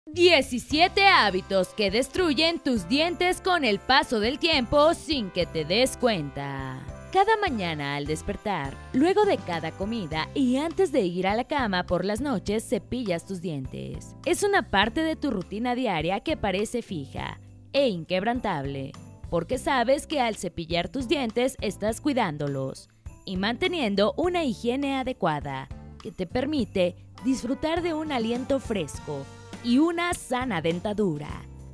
17 hábitos que destruyen tus dientes con el paso del tiempo sin que te des cuenta. Cada mañana al despertar, luego de cada comida y antes de ir a la cama por las noches, cepillas tus dientes. Es una parte de tu rutina diaria que parece fija e inquebrantable, porque sabes que al cepillar tus dientes estás cuidándolos y manteniendo una higiene adecuada que te permite disfrutar de un aliento fresco y una sana dentadura.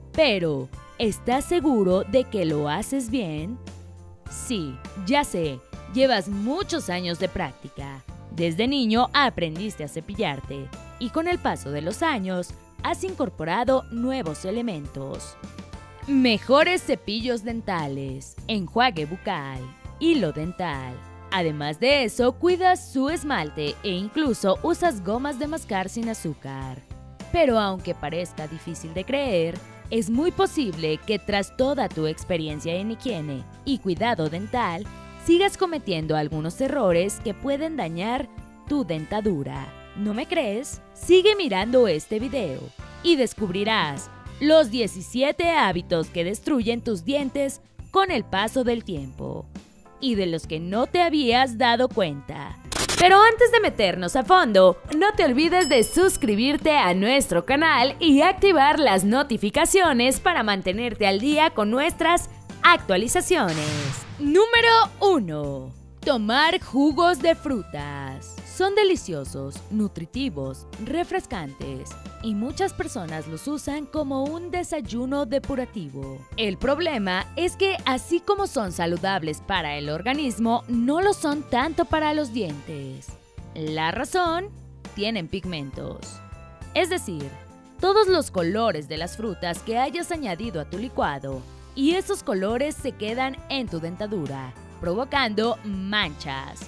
Pero, ¿estás seguro de que lo haces bien? Sí, ya sé, llevas muchos años de práctica. Desde niño aprendiste a cepillarte y con el paso de los años has incorporado nuevos elementos. Mejores cepillos dentales, enjuague bucal, hilo dental. Además de eso, cuidas su esmalte e incluso usas gomas de mascar sin azúcar. Pero aunque parezca difícil de creer, es muy posible que tras toda tu experiencia en higiene y cuidado dental, sigas cometiendo algunos errores que pueden dañar tu dentadura. ¿No me crees? Sigue mirando este video y descubrirás los 17 hábitos que destruyen tus dientes con el paso del tiempo y de los que no te habías dado cuenta. Pero antes de meternos a fondo, no te olvides de suscribirte a nuestro canal y activar las notificaciones para mantenerte al día con nuestras actualizaciones. Número 1. Tomar jugos de frutas. Son deliciosos, nutritivos, refrescantes y muchas personas los usan como un desayuno depurativo. El problema es que así como son saludables para el organismo, no lo son tanto para los dientes. La razón: tienen pigmentos. Es decir, todos los colores de las frutas que hayas añadido a tu licuado, y esos colores se quedan en tu dentadura, provocando manchas.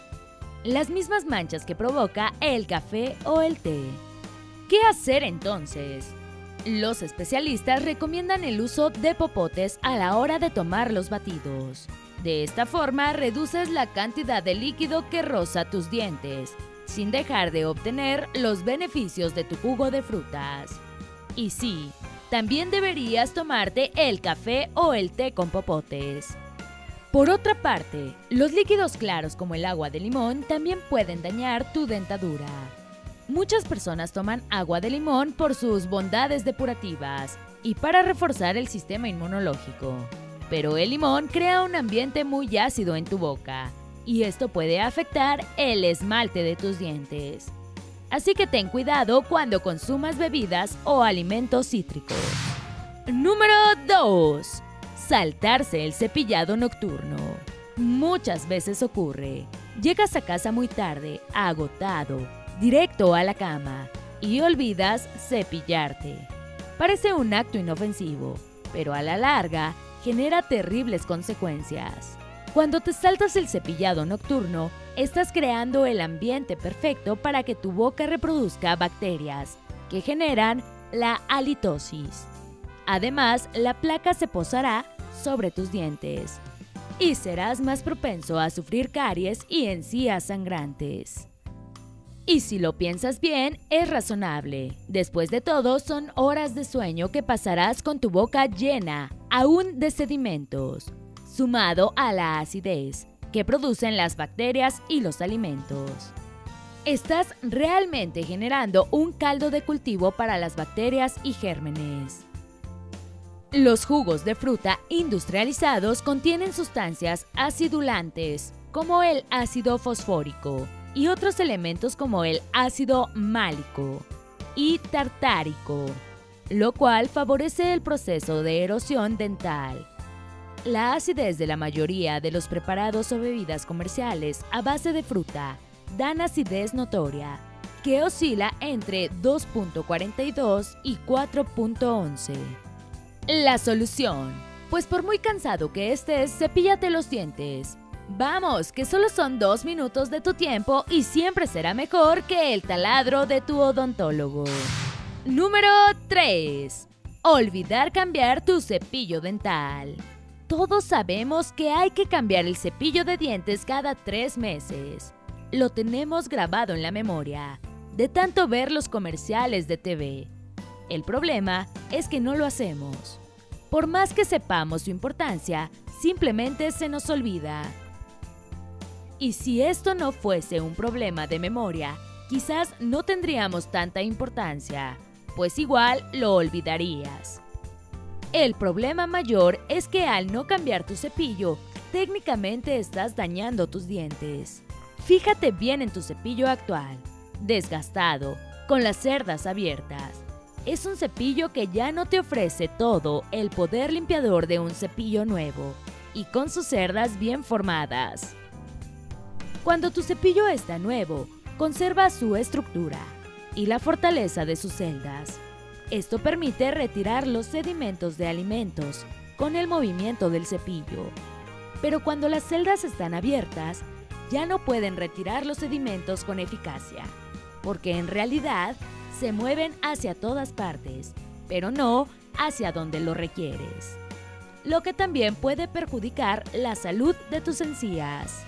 Las mismas manchas que provoca el café o el té. ¿Qué hacer entonces? Los especialistas recomiendan el uso de popotes a la hora de tomar los batidos. De esta forma reduces la cantidad de líquido que roza tus dientes, sin dejar de obtener los beneficios de tu jugo de frutas. Y sí, también deberías tomarte el café o el té con popotes. Por otra parte, los líquidos claros como el agua de limón también pueden dañar tu dentadura. Muchas personas toman agua de limón por sus bondades depurativas y para reforzar el sistema inmunológico. Pero el limón crea un ambiente muy ácido en tu boca y esto puede afectar el esmalte de tus dientes. Así que ten cuidado cuando consumas bebidas o alimentos cítricos. Número 2. Saltarse el cepillado nocturno. Muchas veces ocurre. Llegas a casa muy tarde, agotado, directo a la cama y olvidas cepillarte. Parece un acto inofensivo, pero a la larga genera terribles consecuencias. Cuando te saltas el cepillado nocturno, estás creando el ambiente perfecto para que tu boca reproduzca bacterias que generan la halitosis. Además, la placa se posará sobre tus dientes y serás más propenso a sufrir caries y encías sangrantes. Y si lo piensas bien, es razonable. Después de todo, son horas de sueño que pasarás con tu boca llena, aún de sedimentos, sumado a la acidez que producen las bacterias y los alimentos. Estás realmente generando un caldo de cultivo para las bacterias y gérmenes. Los jugos de fruta industrializados contienen sustancias acidulantes, como el ácido fosfórico, y otros elementos como el ácido málico y tartárico, lo cual favorece el proceso de erosión dental. La acidez de la mayoría de los preparados o bebidas comerciales a base de fruta dan acidez notoria, que oscila entre 2.42 y 4.11. La solución: pues por muy cansado que estés, cepíllate los dientes. Vamos, que solo son 2 minutos de tu tiempo y siempre será mejor que el taladro de tu odontólogo. Número 3. Olvidar cambiar tu cepillo dental. Todos sabemos que hay que cambiar el cepillo de dientes cada 3 meses. Lo tenemos grabado en la memoria, de tanto ver los comerciales de TV. El problema es que no lo hacemos. Por más que sepamos su importancia, simplemente se nos olvida. Y si esto no fuese un problema de memoria, quizás no tendríamos tanta importancia, pues igual lo olvidarías. El problema mayor es que al no cambiar tu cepillo, técnicamente estás dañando tus dientes. Fíjate bien en tu cepillo actual, desgastado, con las cerdas abiertas. Es un cepillo que ya no te ofrece todo el poder limpiador de un cepillo nuevo y con sus cerdas bien formadas. Cuando tu cepillo está nuevo, conserva su estructura y la fortaleza de sus celdas. Esto permite retirar los sedimentos de alimentos con el movimiento del cepillo. Pero cuando las celdas están abiertas, ya no pueden retirar los sedimentos con eficacia, porque en realidad se mueven hacia todas partes, pero no hacia donde lo requieres, lo que también puede perjudicar la salud de tus encías.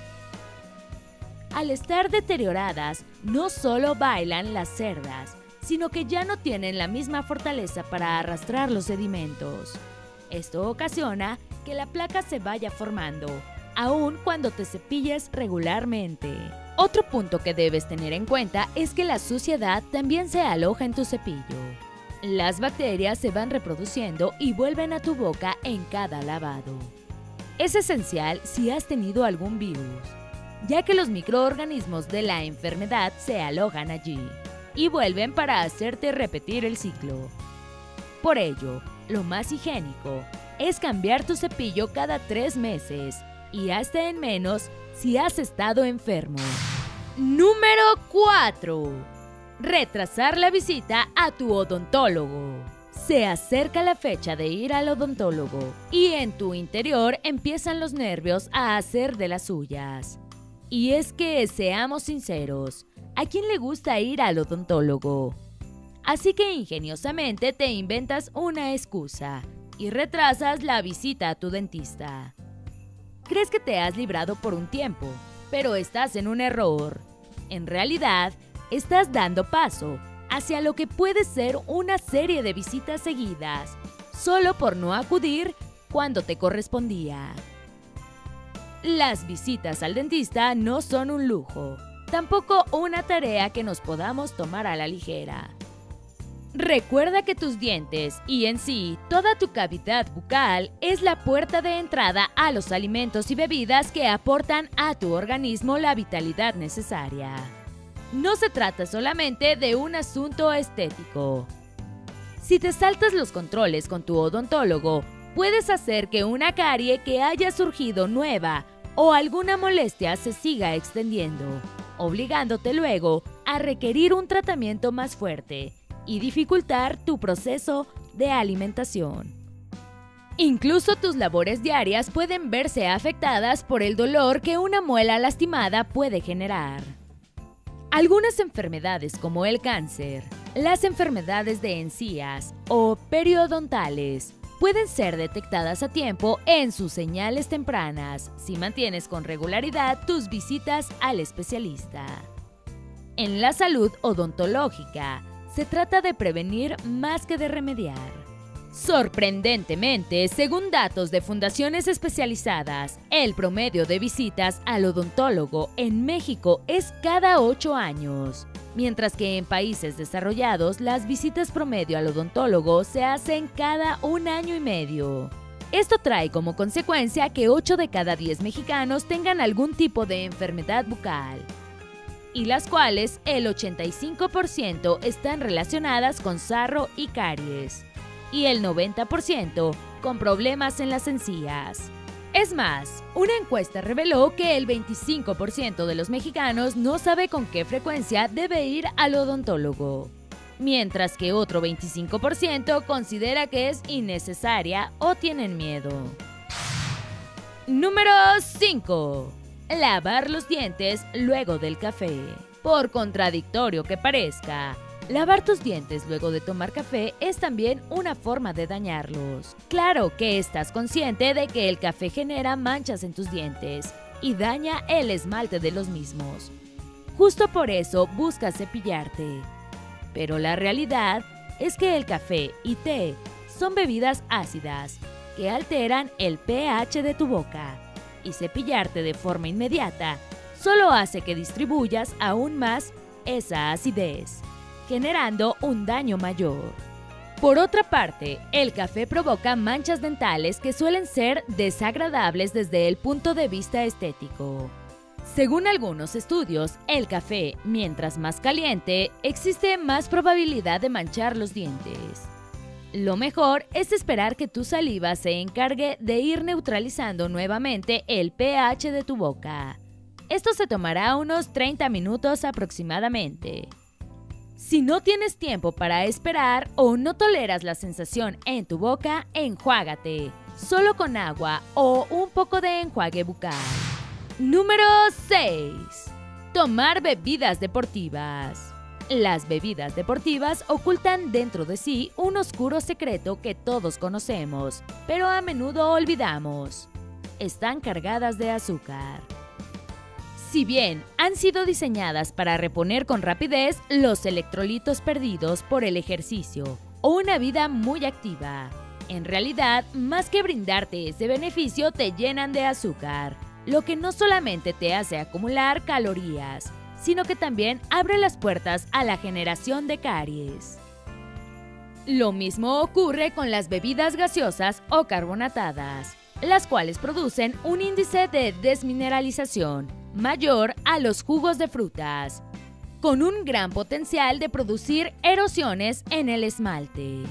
Al estar deterioradas, no solo bailan las cerdas, sino que ya no tienen la misma fortaleza para arrastrar los sedimentos. Esto ocasiona que la placa se vaya formando, aun cuando te cepilles regularmente. Otro punto que debes tener en cuenta es que la suciedad también se aloja en tu cepillo. Las bacterias se van reproduciendo y vuelven a tu boca en cada lavado. Es esencial si has tenido algún virus, ya que los microorganismos de la enfermedad se alojan allí y vuelven para hacerte repetir el ciclo. Por ello, lo más higiénico es cambiar tu cepillo cada 3 meses y hasta en menos si has estado enfermo. Número 4. Retrasar la visita a tu odontólogo. Se acerca la fecha de ir al odontólogo y en tu interior empiezan los nervios a hacer de las suyas. Y es que, seamos sinceros, ¿a quién le gusta ir al odontólogo? Así que ingeniosamente te inventas una excusa y retrasas la visita a tu dentista. Crees que te has librado por un tiempo, pero estás en un error. En realidad, estás dando paso hacia lo que puede ser una serie de visitas seguidas, solo por no acudir cuando te correspondía. Las visitas al dentista no son un lujo, tampoco una tarea que nos podamos tomar a la ligera. Recuerda que tus dientes y en sí toda tu cavidad bucal es la puerta de entrada a los alimentos y bebidas que aportan a tu organismo la vitalidad necesaria. No se trata solamente de un asunto estético. Si te saltas los controles con tu odontólogo, puedes hacer que una carie que haya surgido nueva o alguna molestia se siga extendiendo, obligándote luego a requerir un tratamiento más fuerte y dificultar tu proceso de alimentación. Incluso tus labores diarias pueden verse afectadas por el dolor que una muela lastimada puede generar. Algunas enfermedades como el cáncer, las enfermedades de encías o periodontales pueden ser detectadas a tiempo en sus señales tempranas si mantienes con regularidad tus visitas al especialista. En la salud odontológica, se trata de prevenir más que de remediar. Sorprendentemente, según datos de fundaciones especializadas, el promedio de visitas al odontólogo en México es cada 8 años, mientras que en países desarrollados las visitas promedio al odontólogo se hacen cada 1 año y medio. Esto trae como consecuencia que 8 de cada 10 mexicanos tengan algún tipo de enfermedad bucal, y las cuales el 85% están relacionadas con sarro y caries, y el 90% con problemas en las encías. Es más, una encuesta reveló que el 25% de los mexicanos no sabe con qué frecuencia debe ir al odontólogo, mientras que otro 25% considera que es innecesaria o tienen miedo. Número 5. Lavar los dientes luego del café. Por contradictorio que parezca, lavar tus dientes luego de tomar café es también una forma de dañarlos. Claro que estás consciente de que el café genera manchas en tus dientes y daña el esmalte de los mismos. Justo por eso buscas cepillarte. Pero la realidad es que el café y té son bebidas ácidas que alteran el pH de tu boca, y cepillarte de forma inmediata solo hace que distribuyas aún más esa acidez, generando un daño mayor. Por otra parte, el café provoca manchas dentales que suelen ser desagradables desde el punto de vista estético. Según algunos estudios, el café, mientras más caliente, existe más probabilidad de manchar los dientes. Lo mejor es esperar que tu saliva se encargue de ir neutralizando nuevamente el pH de tu boca. Esto se tomará unos 30 minutos aproximadamente. Si no tienes tiempo para esperar o no toleras la sensación en tu boca, enjuágate, solo con agua o un poco de enjuague bucal. Número 6. Tomar bebidas deportivas. Las bebidas deportivas ocultan dentro de sí un oscuro secreto que todos conocemos, pero a menudo olvidamos. Están cargadas de azúcar. Si bien han sido diseñadas para reponer con rapidez los electrolitos perdidos por el ejercicio o una vida muy activa, en realidad, más que brindarte ese beneficio, te llenan de azúcar, lo que no solamente te hace acumular calorías, sino que también abre las puertas a la generación de caries. Lo mismo ocurre con las bebidas gaseosas o carbonatadas, las cuales producen un índice de desmineralización mayor a los jugos de frutas, con un gran potencial de producir erosiones en el esmalte.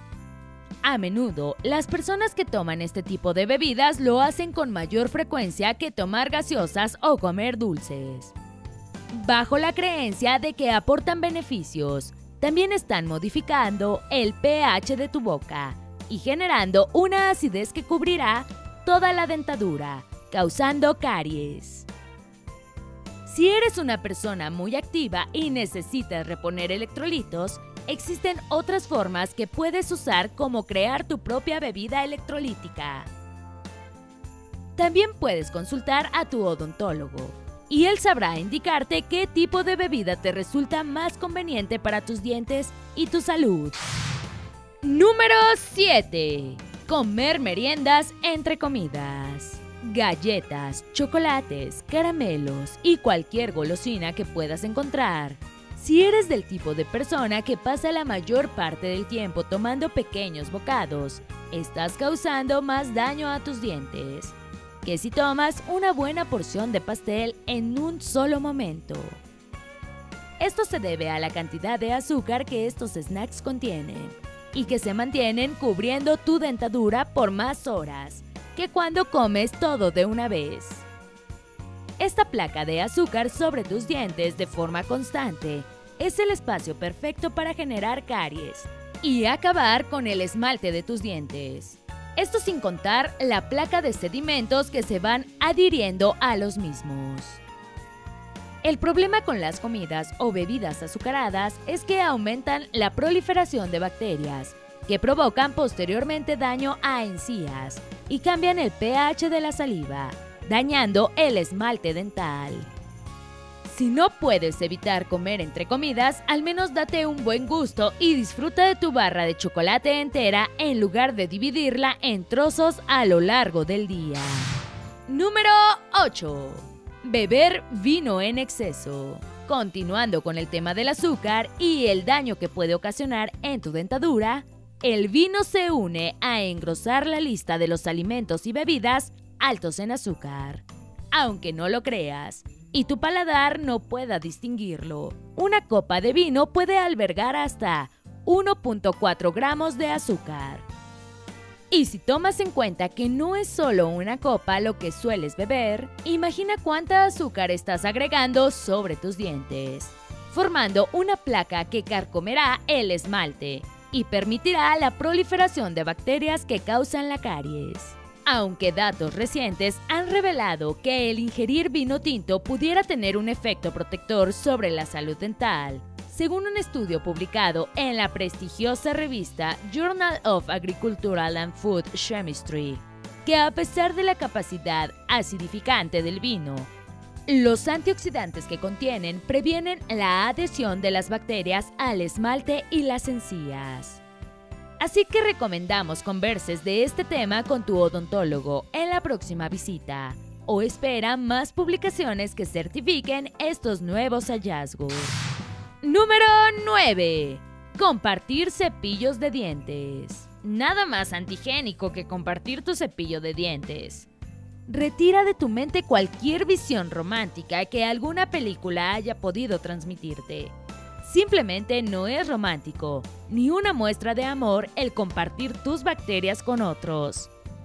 A menudo, las personas que toman este tipo de bebidas lo hacen con mayor frecuencia que tomar gaseosas o comer dulces. Bajo la creencia de que aportan beneficios, también están modificando el pH de tu boca y generando una acidez que cubrirá toda la dentadura, causando caries. Si eres una persona muy activa y necesitas reponer electrolitos, existen otras formas que puedes usar, como crear tu propia bebida electrolítica. También puedes consultar a tu odontólogo, y él sabrá indicarte qué tipo de bebida te resulta más conveniente para tus dientes y tu salud. Número 7. Comer meriendas entre comidas. Galletas, chocolates, caramelos y cualquier golosina que puedas encontrar. Si eres del tipo de persona que pasa la mayor parte del tiempo tomando pequeños bocados, estás causando más daño a tus dientes que si tomas una buena porción de pastel en un solo momento. Esto se debe a la cantidad de azúcar que estos snacks contienen y que se mantienen cubriendo tu dentadura por más horas que cuando comes todo de una vez. Esta placa de azúcar sobre tus dientes de forma constante es el espacio perfecto para generar caries y acabar con el esmalte de tus dientes. Esto sin contar la placa de sedimentos que se van adhiriendo a los mismos. El problema con las comidas o bebidas azucaradas es que aumentan la proliferación de bacterias, que provocan posteriormente daño a encías y cambian el pH de la saliva, dañando el esmalte dental. Si no puedes evitar comer entre comidas, al menos date un buen gusto y disfruta de tu barra de chocolate entera en lugar de dividirla en trozos a lo largo del día. Número 8. Beber vino en exceso. Continuando con el tema del azúcar y el daño que puede ocasionar en tu dentadura, el vino se une a engrosar la lista de los alimentos y bebidas altos en azúcar. Aunque no lo creas, y tu paladar no pueda distinguirlo, una copa de vino puede albergar hasta 1.4 gramos de azúcar. Y si tomas en cuenta que no es solo una copa lo que sueles beber, imagina cuánta azúcar estás agregando sobre tus dientes, formando una placa que carcomerá el esmalte y permitirá la proliferación de bacterias que causan la caries. Aunque datos recientes han revelado que el ingerir vino tinto pudiera tener un efecto protector sobre la salud dental, según un estudio publicado en la prestigiosa revista Journal of Agricultural and Food Chemistry, que a pesar de la capacidad acidificante del vino, Los antioxidantes que contienen previenen la adhesión de las bacterias al esmalte y las encías. Así que recomendamos converses de este tema con tu odontólogo en la próxima visita o espera más publicaciones que certifiquen estos nuevos hallazgos. Número 9. Compartir cepillos de dientes. Nada más antigénico que compartir tu cepillo de dientes. Retira de tu mente cualquier visión romántica que alguna película haya podido transmitirte. Simplemente no es romántico, ni una muestra de amor el compartir tus bacterias con otros.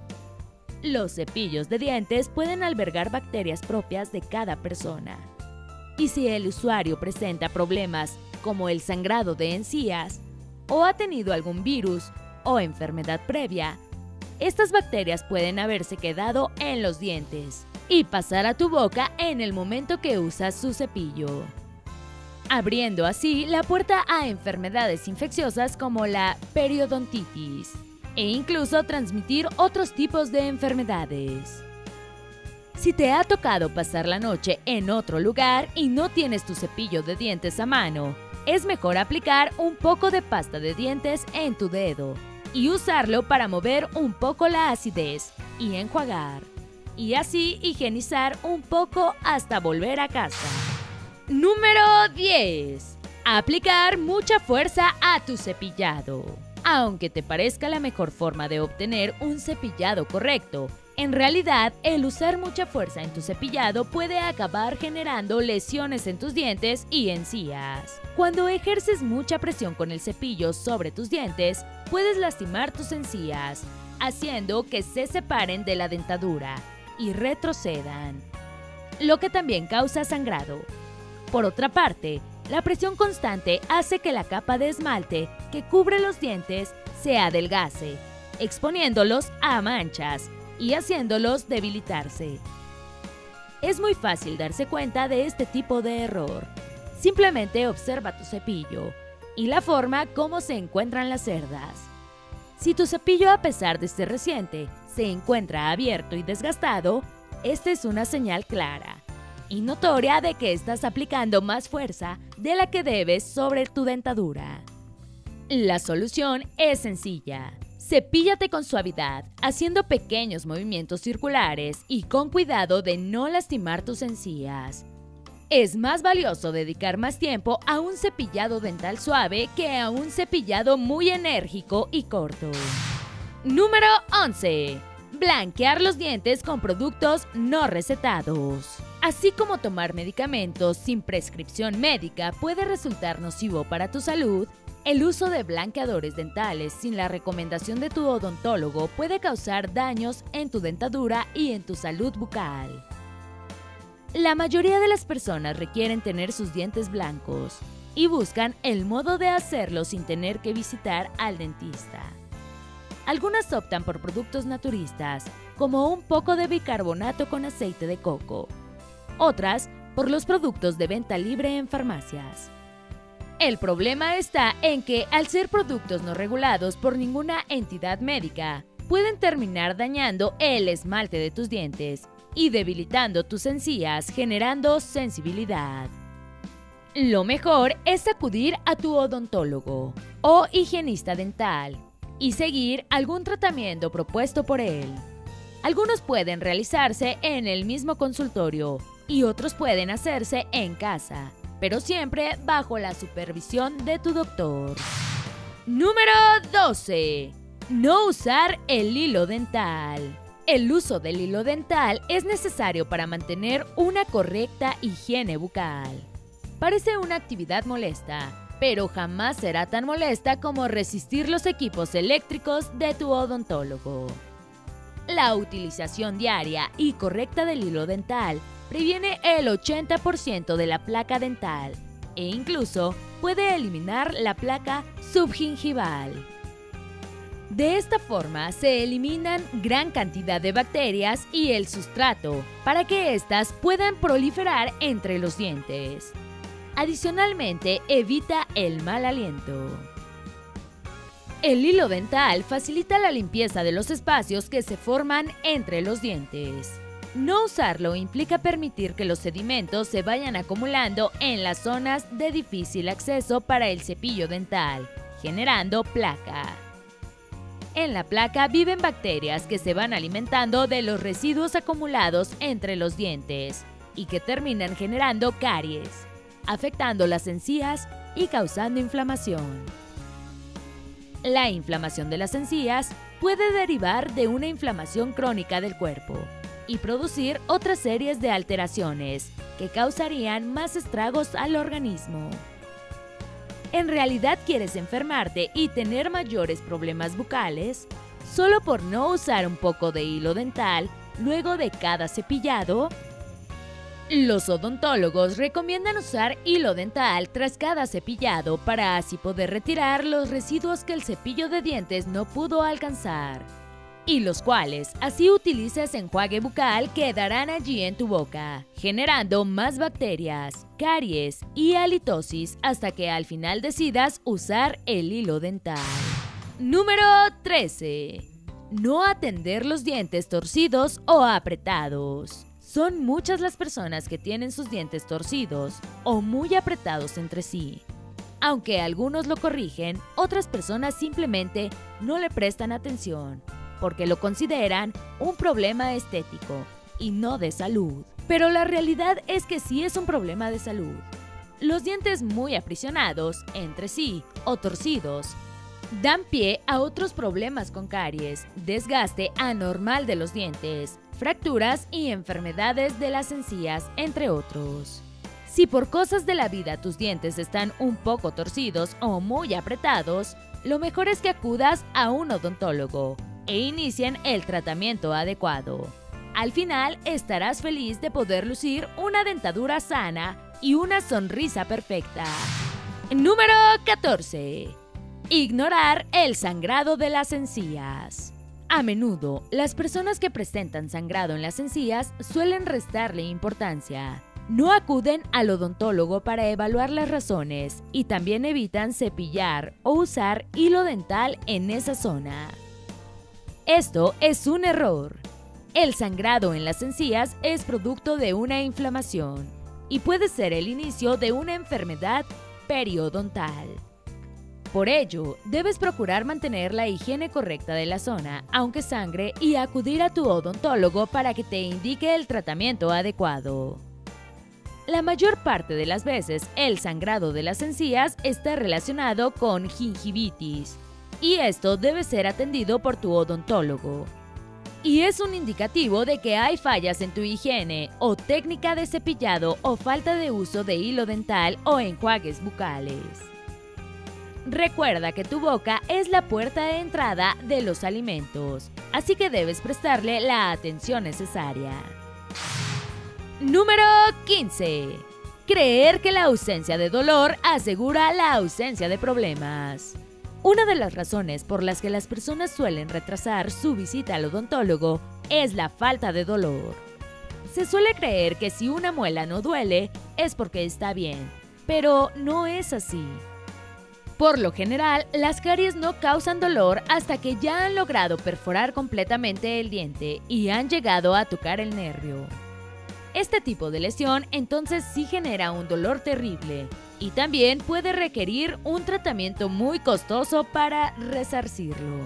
Los cepillos de dientes pueden albergar bacterias propias de cada persona. Y si el usuario presenta problemas como el sangrado de encías, o ha tenido algún virus o enfermedad previa, estas bacterias pueden haberse quedado en los dientes y pasar a tu boca en el momento que usas su cepillo, abriendo así la puerta a enfermedades infecciosas como la periodontitis e incluso transmitir otros tipos de enfermedades. Si te ha tocado pasar la noche en otro lugar y no tienes tu cepillo de dientes a mano, es mejor aplicar un poco de pasta de dientes en tu dedo y usarlo para mover un poco la acidez y enjuagar, y así higienizar un poco hasta volver a casa. Número 10. Aplicar mucha fuerza a tu cepillado. Aunque te parezca la mejor forma de obtener un cepillado correcto, en realidad el usar mucha fuerza en tu cepillado puede acabar generando lesiones en tus dientes y encías. Cuando ejerces mucha presión con el cepillo sobre tus dientes, puedes lastimar tus encías, haciendo que se separen de la dentadura y retrocedan, lo que también causa sangrado. Por otra parte, la presión constante hace que la capa de esmalte que cubre los dientes se adelgace, exponiéndolos a manchas y haciéndolos debilitarse. Es muy fácil darse cuenta de este tipo de error. Simplemente observa tu cepillo y la forma como se encuentran las cerdas. Si tu cepillo, a pesar de ser reciente, se encuentra abierto y desgastado, esta es una señal clara y notoria de que estás aplicando más fuerza de la que debes sobre tu dentadura. La solución es sencilla. Cepíllate con suavidad, haciendo pequeños movimientos circulares y con cuidado de no lastimar tus encías. Es más valioso dedicar más tiempo a un cepillado dental suave que a un cepillado muy enérgico y corto. Número 11. Blanquear los dientes con productos no recetados. Así como tomar medicamentos sin prescripción médica puede resultar nocivo para tu salud, el uso de blanqueadores dentales sin la recomendación de tu odontólogo puede causar daños en tu dentadura y en tu salud bucal. La mayoría de las personas requieren tener sus dientes blancos y buscan el modo de hacerlo sin tener que visitar al dentista. Algunas optan por productos naturistas, como un poco de bicarbonato con aceite de coco. Otras, por los productos de venta libre en farmacias. El problema está en que, al ser productos no regulados por ninguna entidad médica, pueden terminar dañando el esmalte de tus dientes y debilitando tus encías, generando sensibilidad. Lo mejor es acudir a tu odontólogo o higienista dental y seguir algún tratamiento propuesto por él. Algunos pueden realizarse en el mismo consultorio y otros pueden hacerse en casa, pero siempre bajo la supervisión de tu doctor. Número 12. No usar el hilo dental. El uso del hilo dental es necesario para mantener una correcta higiene bucal. Parece una actividad molesta, pero jamás será tan molesta como resistir los equipos eléctricos de tu odontólogo. La utilización diaria y correcta del hilo dental previene el 80% de la placa dental e incluso puede eliminar la placa subgingival. De esta forma se eliminan gran cantidad de bacterias y el sustrato para que éstas puedan proliferar entre los dientes. Adicionalmente, evita el mal aliento. El hilo dental facilita la limpieza de los espacios que se forman entre los dientes. No usarlo implica permitir que los sedimentos se vayan acumulando en las zonas de difícil acceso para el cepillo dental, generando placa. En la placa viven bacterias que se van alimentando de los residuos acumulados entre los dientes y que terminan generando caries, afectando las encías y causando inflamación. La inflamación de las encías puede derivar de una inflamación crónica del cuerpo y producir otras series de alteraciones que causarían más estragos al organismo. ¿En realidad quieres enfermarte y tener mayores problemas bucales solo por no usar un poco de hilo dental luego de cada cepillado? Los odontólogos recomiendan usar hilo dental tras cada cepillado para así poder retirar los residuos que el cepillo de dientes no pudo alcanzar, y los cuales, así utilices enjuague bucal, quedarán allí en tu boca, generando más bacterias, caries y halitosis hasta que al final decidas usar el hilo dental. Número 13. No atender los dientes torcidos o apretados. Son muchas las personas que tienen sus dientes torcidos o muy apretados entre sí. Aunque algunos lo corrigen, otras personas simplemente no le prestan atención, porque lo consideran un problema estético y no de salud. Pero la realidad es que sí es un problema de salud. Los dientes muy aprisionados entre sí o torcidos dan pie a otros problemas con caries, desgaste anormal de los dientes, fracturas y enfermedades de las encías, entre otros. Si por cosas de la vida tus dientes están un poco torcidos o muy apretados, lo mejor es que acudas a un odontólogo e inicien el tratamiento adecuado. Al final estarás feliz de poder lucir una dentadura sana y una sonrisa perfecta. Número 14. Ignorar el sangrado de las encías. A menudo, las personas que presentan sangrado en las encías suelen restarle importancia. No acuden al odontólogo para evaluar las razones y también evitan cepillar o usar hilo dental en esa zona. Esto es un error. El sangrado en las encías es producto de una inflamación y puede ser el inicio de una enfermedad periodontal. Por ello, debes procurar mantener la higiene correcta de la zona, aunque sangre, y acudir a tu odontólogo para que te indique el tratamiento adecuado. La mayor parte de las veces, el sangrado de las encías está relacionado con gingivitis, y esto debe ser atendido por tu odontólogo. Y es un indicativo de que hay fallas en tu higiene o técnica de cepillado o falta de uso de hilo dental o enjuagues bucales. Recuerda que tu boca es la puerta de entrada de los alimentos, así que debes prestarle la atención necesaria. Número 15. Creer que la ausencia de dolor asegura la ausencia de problemas. Una de las razones por las que las personas suelen retrasar su visita al odontólogo es la falta de dolor. Se suele creer que si una muela no duele es porque está bien, pero no es así. Por lo general, las caries no causan dolor hasta que ya han logrado perforar completamente el diente y han llegado a tocar el nervio. Este tipo de lesión entonces sí genera un dolor terrible y también puede requerir un tratamiento muy costoso para resarcirlo.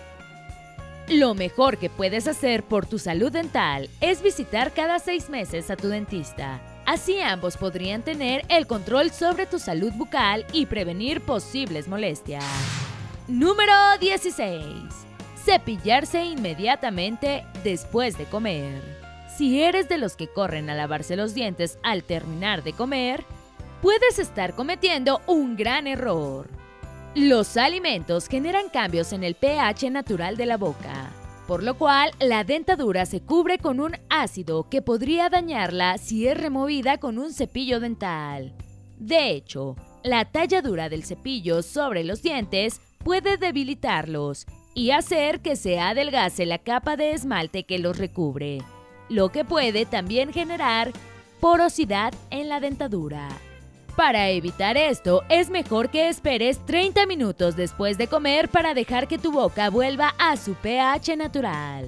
Lo mejor que puedes hacer por tu salud dental es visitar cada 6 meses a tu dentista. Así ambos podrían tener el control sobre tu salud bucal y prevenir posibles molestias. Número 16. Cepillarse inmediatamente después de comer. Si eres de los que corren a lavarse los dientes al terminar de comer, puedes estar cometiendo un gran error. Los alimentos generan cambios en el pH natural de la boca, por lo cual la dentadura se cubre con un ácido que podría dañarla si es removida con un cepillo dental. De hecho, la talladura del cepillo sobre los dientes puede debilitarlos y hacer que se adelgace la capa de esmalte que los recubre, lo que puede también generar porosidad en la dentadura. Para evitar esto, es mejor que esperes 30 minutos después de comer para dejar que tu boca vuelva a su pH natural.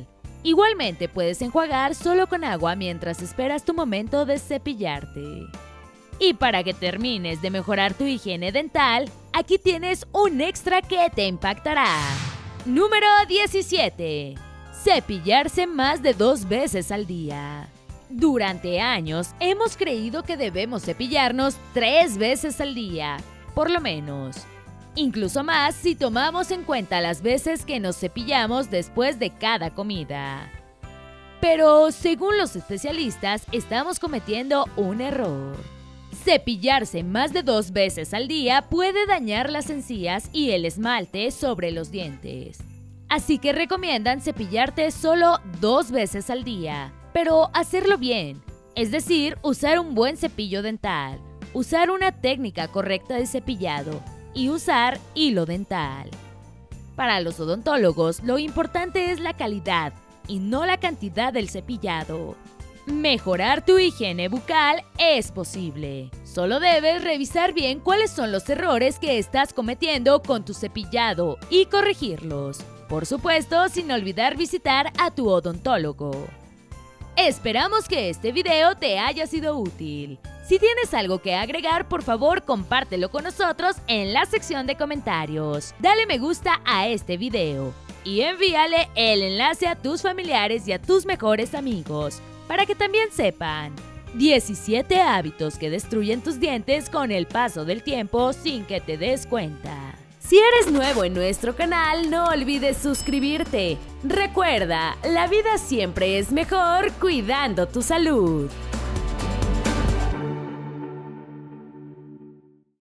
Igualmente puedes enjuagar solo con agua mientras esperas tu momento de cepillarte. Y para que termines de mejorar tu higiene dental, aquí tienes un extra que te impactará. Número 17. Cepillarse más de 2 veces al día. Durante años hemos creído que debemos cepillarnos 3 veces al día, por lo menos. Incluso más si tomamos en cuenta las veces que nos cepillamos después de cada comida. Pero según los especialistas, estamos cometiendo un error. Cepillarse más de 2 veces al día puede dañar las encías y el esmalte sobre los dientes. Así que recomiendan cepillarte solo 2 veces al día, pero hacerlo bien, es decir, usar un buen cepillo dental, usar una técnica correcta de cepillado y usar hilo dental. Para los odontólogos, lo importante es la calidad y no la cantidad del cepillado. Mejorar tu higiene bucal es posible. Solo debes revisar bien cuáles son los errores que estás cometiendo con tu cepillado y corregirlos. Por supuesto, sin olvidar visitar a tu odontólogo. Esperamos que este video te haya sido útil. Si tienes algo que agregar, por favor, compártelo con nosotros en la sección de comentarios. Dale me gusta a este video y envíale el enlace a tus familiares y a tus mejores amigos para que también sepan 17 hábitos que destruyen tus dientes con el paso del tiempo sin que te des cuenta. Si eres nuevo en nuestro canal, no olvides suscribirte. Recuerda, la vida siempre es mejor cuidando tu salud.